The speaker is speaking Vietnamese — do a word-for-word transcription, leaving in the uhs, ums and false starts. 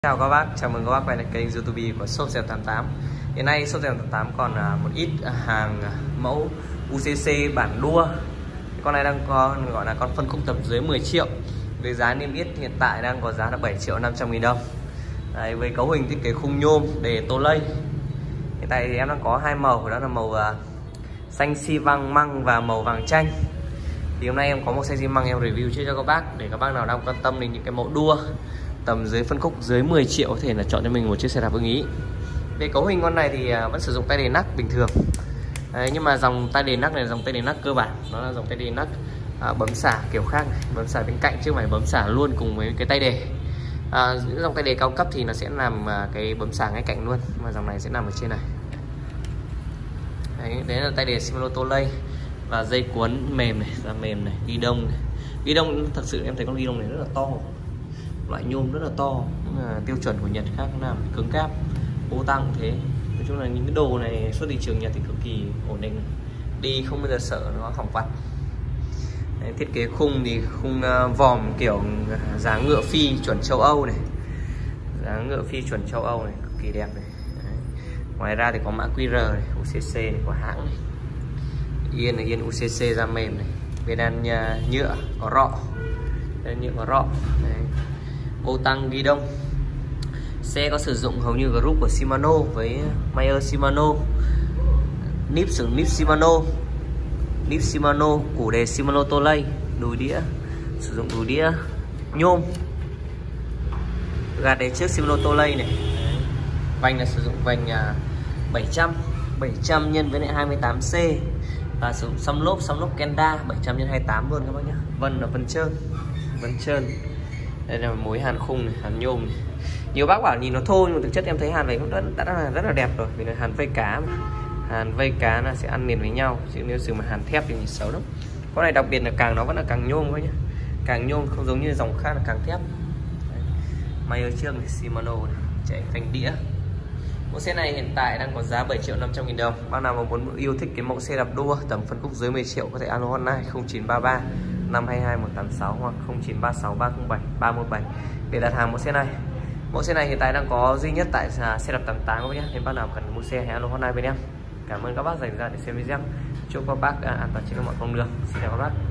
Chào các bác, chào mừng các bác quay lại kênh YouTube của shop xe tám tám. Hiện nay shop xe tám tám còn một ít hàng mẫu u xê xê bản đua. Con này đang có gọi là con phân khúc tầm dưới mười triệu. Với giá niêm yết hiện tại đang có giá là bảy triệu năm trăm nghìn đồng. Đấy, với cấu hình thiết kế khung nhôm để tô lây. Hiện tại thì em đang có hai màu, đó là màu uh, xanh xi văng măng và màu vàng chanh. Thì hôm nay em có một xe xi măng em review trước cho các bác, để các bác nào đang quan tâm đến những cái mẫu đua tầm dưới phân khúc dưới mười triệu có thể là chọn cho mình một chiếc xe đạp ưng ý. Về cấu hình con này thì vẫn sử dụng tay đề nắc bình thường. Đấy, nhưng mà dòng tay đề nắc này là dòng tay đề nắc cơ bản, nó là dòng tay đề nắc à, bấm xả kiểu khác này, bấm xả bên cạnh chứ không phải bấm xả luôn cùng với cái tay đề. À, những dòng tay đề cao cấp thì nó sẽ làm à, cái bấm xả ngay cạnh luôn, mà dòng này sẽ nằm ở trên này. Đấy, đấy là tay đề Shimano tô lây và dây cuốn mềm này, da mềm này, ghi đông này. Ghi đông thật sự em thấy con ghi đông này rất là to, loại nhôm rất là to, là tiêu chuẩn của Nhật khác làm cứng cáp, ô tăng cũng thế. Nói chung là những cái đồ này xuất thị trường Nhật thì cực kỳ ổn định, đi không bao giờ sợ nó hỏng vặt. Đấy, thiết kế khung thì khung uh, vòm kiểu dáng ngựa phi chuẩn châu Âu này, dáng ngựa phi chuẩn châu Âu này, cực kỳ đẹp này. Đấy. Ngoài ra thì có mã quy rờ này, u xê xê này, của hãng này, yên này, yên u xê xê da mềm này, pedal nhựa có rọ, nhựa có rọ. Đấy. Ô tăng ghi đông. Xe có sử dụng hầu như group của Shimano với Mayer Shimano, nip sử nip Shimano, nip Shimano, củ đề Shimano tô lây, đùi đĩa sử dụng đùi đĩa nhôm, gạt đề trước Shimano tô lây này. Vành là sử dụng vành bảy trăm bảy trăm nhân với lại hai mươi tám C, và sử dụng xăm lốp xăm lốp Kenda bảy trăm nhân hai mươi tám luôn các bác nhé. Vân là vân trơn, vân trơn. Đây là mối hàn khung này, hàn nhôm này. Nhiều bác bảo nhìn nó thô nhưng mà thực chất em thấy hàn này cũng đã, đã, đã là rất là đẹp rồi, vì là hàn vây cá mà. Hàn vây cá là sẽ ăn liền với nhau, chứ nếu sử mà hàn thép thì nhìn xấu lắm. Con này đặc biệt là càng nó vẫn là càng nhôm thôi nhé, càng nhôm, không giống như dòng khác là càng thép. Mayer trước này, Shimano này, chạy phanh đĩa. Mẫu xe này hiện tại đang có giá bảy triệu năm trăm nghìn đồng. Bác nào mà muốn yêu thích cái mẫu xe đạp đua tầm phân khúc dưới mười triệu có thể alo hotline không chín ba ba năm hai hai một tám sáu hoặc không chín ba sáu ba không bảy ba một bảy để đặt hàng mẫu xe này. Mẫu xe này hiện tại đang có duy nhất tại xe đạp tám tám các nhé. Nên bác nào cần mua xe hãy alo hotline bên em. Cảm ơn các bác dành ra để xem video. Chúc các bác an toàn trên mọi con đường. Xin chào các bác.